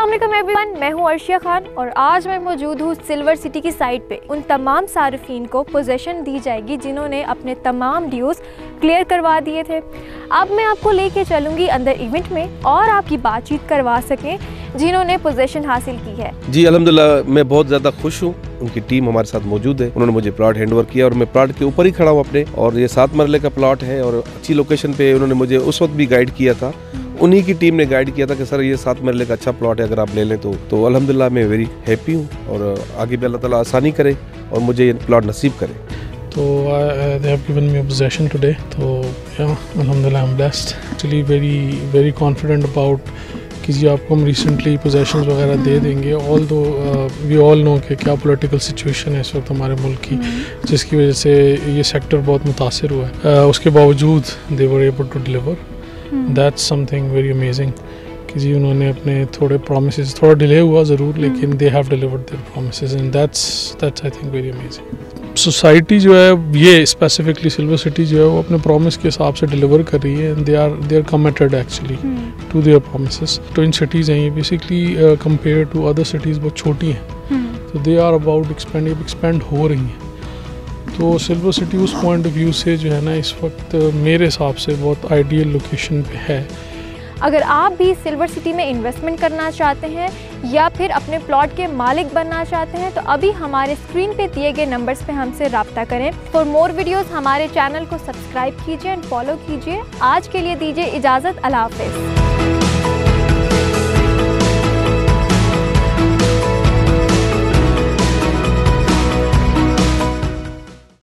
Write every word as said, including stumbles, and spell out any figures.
अस्सलामुअलैकुम एवरीवन, मैं हूं अर्शिया खान और आज मैं मौजूद हूं सिल्वर सिटी की साइट पे। उन तमाम सारिफीन को पोजेशन दी जाएगी जिन्होंने अपने तमाम ड्यूज़ क्लियर करवा दिए थे। अब मैं आपको लेके चलूँगी अंदर इवेंट में और आपकी बातचीत करवा सकें जिन्होंने पोजेशन हासिल की है। जी अल्हम्दुलिल्लाह, मैं बहुत ज़्यादा खुश हूँ। उनकी टीम हमारे साथ मौजूद है। उन्होंने मुझे प्लॉट हैंडओवर किया और मैं प्लॉट के ऊपर ही खड़ा हूँ अपने, और ये सात मरले का प्लॉट है और अच्छी लोकेशन पे उन्होंने मुझे उस वक्त भी गाइड किया था। उन्हीं की टीम ने गाइड किया था कि सर ये सात मरले का अच्छा प्लॉट है, अगर आप ले लें तो तो अल्हम्दुलिल्लाह मैं वेरी हैप्पी हूँ और आगे भी अल्लाह ताला आसानी करे और मुझे ये प्लॉट नसीब करे। तो they have given me position today, तो या अल्हम्दुलिल्लाह I am blessed, actually very very confident about कि जी आपको हम रिसेंटली पोजेशंस वगैरह दे देंगे। ऑल दो वी ऑल नो कि क्या पॉलिटिकल सिचुएशन है इस वक्त हमारे मुल्क की, जिसकी वजह से ये सेक्टर बहुत मुतासर हुआ है। uh, उसके बावजूद they were able to deliver, that's something very amazing कि जी उन्होंने अपने थोड़े प्रोमिसेस, थोड़ा डिले हुआ ज़रूर, लेकिन they have delivered their promises and that's that's I think very amazing. Society जो है ये स्पेसिफिकली सिल्वर सिटी जो है वो अपने प्रॉमिस के हिसाब से डिलीवर कर रही है and they are they are committed actually to their promises. तो इन सिटीज़ हैं ये basically compare to other cities बहुत छोटी हैं, तो they are about expand expand हो रही हैं। तो सिल्वर सिटी उस पॉइंट ऑफ व्यू से जो है ना इस वक्त मेरे हिसाब से बहुत आइडियल लोकेशन पे है। अगर आप भी सिल्वर सिटी में इन्वेस्टमेंट करना चाहते हैं या फिर अपने प्लॉट के मालिक बनना चाहते हैं तो अभी हमारे स्क्रीन पे दिए गए नंबर्स पे हमसे रब्ता करें। फॉर मोर वीडियोस हमारे चैनल को सब्सक्राइब कीजिए एंड फॉलो कीजिए। आज के लिए दीजिए इजाज़त, अल्लाह हाफ़िज़।